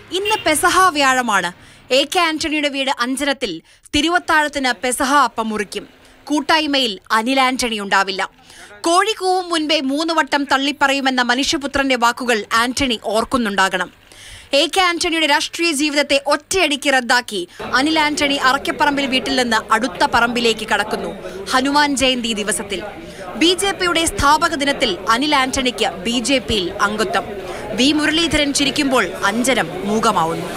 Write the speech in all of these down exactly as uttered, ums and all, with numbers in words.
ഇന്ന് പെസഹ വ്യാഴമാണ്. A K ആന്റണിയുടെ വീട് അഞ്ചനത്തിൽ തിരുവത്താഴത്തിന് പെസഹ അപ്പം മുറിക്കും. കൂട്ടായ്മയിൽ അനിൽ ആന്റണി ഉണ്ടാവില്ല. കോഴി കൂവും മുൻപേ മൂന്ന് വട്ടം തള്ളിപ്പറയുമെന്ന മനുഷ്യപുത്രന്റെ വാക്കുകൾ ആന്റണി ഓർക്കുന്നുണ്ടാകണം. എ കെ ആന്റണിയുടെ രാഷ്ട്രീയ ജീവിതത്തെ ഒറ്റയടിക്ക് റദ്ദാക്കി അനിൽ ആന്റണി അറക്കപ്പറമ്പിൽ വീട്ടിൽ നിന്ന് അടുത്ത പറമ്പിലേക്ക് കടക്കുന്നു. ഹനുമാൻ ജയന്തി ദിവസത്തിൽ ബി ജെ പിയുടെ സ്ഥാപക ദിനത്തിൽ അനിൽ ആന്റണിക്ക് ബി ജെ പിയിൽ അംഗത്വം. വി മുരളീധരൻ ചിരിക്കുമ്പോൾ അഞ്ചനം മൂകമാവുന്നു.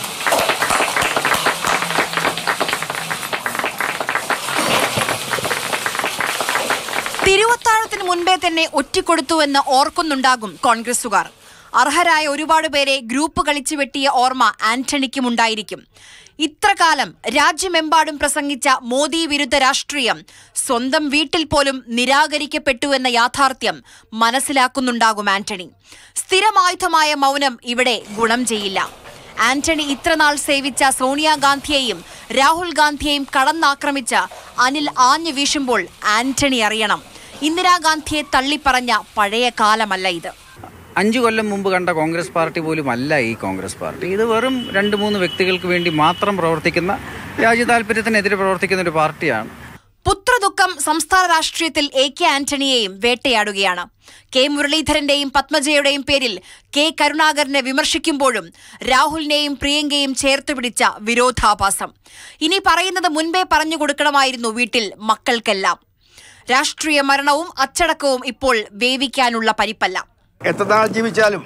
തിരുവത്താഴത്തിന് മുൻപേ തന്നെ ഒറ്റിക്കൊടുത്തുവെന്ന് ഓർക്കുന്നുണ്ടാകും കോൺഗ്രസുകാർ. അർഹരായ ഒരുപാട് പേരെ ഗ്രൂപ്പ് കളിച്ചു വെട്ടിയ ഓർമ്മ ആന്റണിക്കും ഉണ്ടായിരിക്കും. ഇത്രകാലം രാജ്യമെമ്പാടും പ്രസംഗിച്ച മോദി വിരുദ്ധ രാഷ്ട്രീയം സ്വന്തം വീട്ടിൽ പോലും നിരാകരിക്കപ്പെട്ടുവെന്ന യാഥാർത്ഥ്യം മനസ്സിലാക്കുന്നുണ്ടാകും ആന്റണി. സ്ഥിരമായുധമായ മൗനം ഇവിടെ ഗുണം ചെയ്യില്ല. ആന്റണി ഇത്രനാൾ സേവിച്ച സോണിയാഗാന്ധിയെയും രാഹുൽ ഗാന്ധിയെയും കടന്നാക്രമിച്ച അനിൽ ആഞ്ഞു വീശുമ്പോൾ ആന്റണി അറിയണം, ഇന്ദിരാഗാന്ധിയെ തള്ളിപ്പറഞ്ഞ പഴയ കാലമല്ല ഇത്. അഞ്ചു കൊല്ലം മുമ്പ് കണ്ട കോൺഗ്രസ് പാർട്ടി പോലും അല്ല ഈ കോൺഗ്രസ് പാർട്ടി. ഇത് വെറും രണ്ട് മൂന്ന് വ്യക്തികൾക്ക് വേണ്ടി മാത്രം പ്രവർത്തിക്കുന്ന, രാജ്യ താല്പര്യത്തിനെതിരെ പ്രവർത്തിക്കുന്ന ഒരു പാർട്ടിയാണ്. പുത്രദുഃഖം സംസ്ഥാന രാഷ്ട്രീയത്തിൽ എ കെ ആന്റണിയെയും വേട്ടയാടുകയാണ്. കെ മുരളീധരന്റെയും പത്മജയുടെയും പേരിൽ കെ കരുണാകരനെ വിമർശിക്കുമ്പോഴും രാഹുലിനെയും പ്രിയങ്കയും ചേർത്തുപിടിച്ച വിരോധാഭാസം. ഇനി പറയുന്നത് മുൻപേ പറഞ്ഞു കൊടുക്കണമായിരുന്നു വീട്ടിൽ മക്കൾക്കെല്ലാം. രാഷ്ട്രീയ മരണവും അച്ചടക്കവും ഇപ്പോൾ വേവിക്കാനുള്ള പരിപ്പല്ല. എത്ര നാൾ ജീവിച്ചാലും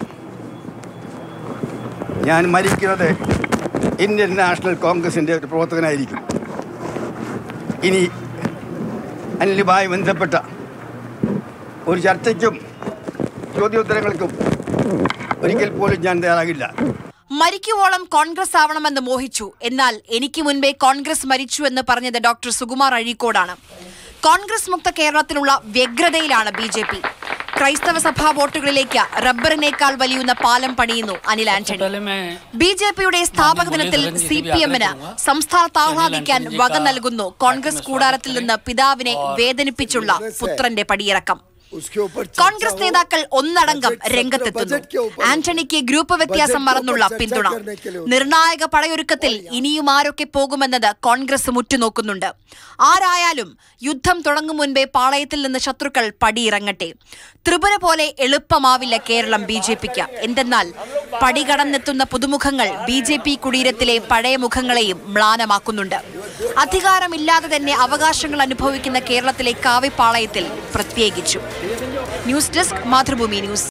ഞാൻ മരിക്കുന്നത് ഇന്ത്യൻ നാഷണൽ കോൺഗ്രസിൻ്റെ ഒരു പ്രവർത്തകനായിരിക്കും. ഇനി അനിലുമായി ബന്ധപ്പെട്ട ഒരു ചർച്ചയ്ക്കും ചോദ്യോത്തരങ്ങൾക്കും ഒരിക്കൽ പോലും ഞാൻ തയ്യാറാകില്ല. മരിക്കുവോളം കോൺഗ്രസ് ആവണമെന്ന് മോഹിച്ചു. എന്നാൽ എനിക്ക് മുൻപേ കോൺഗ്രസ് മരിച്ചു എന്ന് പറഞ്ഞത് ഡോക്ടർ സുകുമാർ അഴീക്കോടാണ്. കോൺഗ്രസ് മുക്ത കേരളത്തിലുള്ള വ്യഗ്രതയിലാണ് ബി ജെ പി. ക്രൈസ്തവ സഭാ വോട്ടുകളിലേക്ക് റബ്ബറിനേക്കാൾ വലിയുന്ന പാലം പണിയുന്നു അനിൽ ആന്റണി. ബി ജെ പിയുടെ സ്ഥാപക ദിനത്തിൽ സി പി എമ്മിന് സംസ്ഥാനത്ത് ആഹ്ലാദിക്കാൻ വക നൽകുന്നു കോൺഗ്രസ് കൂടാരത്തിൽ നിന്ന് പിതാവിനെ വേദനിപ്പിച്ചുള്ള പുത്രന്റെ പടിയിറക്കം. കോൺഗ്രസ് നേതാക്കൾ ഒന്നടങ്കം രംഗത്തെത്തുന്നു. ആന്റണിക്ക് ഗ്രൂപ്പ് വ്യത്യാസം മറന്നുള്ള പിന്തുണ. നിർണായക പടയൊരുക്കത്തിൽ ഇനിയും ആരൊക്കെ പോകുമെന്നത് കോൺഗ്രസ് മുറ്റുനോക്കുന്നുണ്ട്. ആരായാലും യുദ്ധം തുടങ്ങും മുൻപേ പാളയത്തിൽ നിന്ന് ശത്രുക്കൾ പടിയിറങ്ങട്ടെ. ത്രിപുര പോലെ എളുപ്പമാവില്ല കേരളം ബി ജെ പിക്ക്. എന്തെന്നാൽ പടികടന്നെത്തുന്ന പുതുമുഖങ്ങൾ ബി ജെ പി കുടീരത്തിലെ പഴയ മുഖങ്ങളെയും മ്ലാനമാക്കുന്നുണ്ട്. അധികാരമില്ലാതെ തന്നെ അവകാശങ്ങൾ അനുഭവിക്കുന്ന കേരളത്തിലെ കാവിപ്പാളയത്തിൽ പ്രത്യേകിച്ചു. News desk, Mathrubhumi news.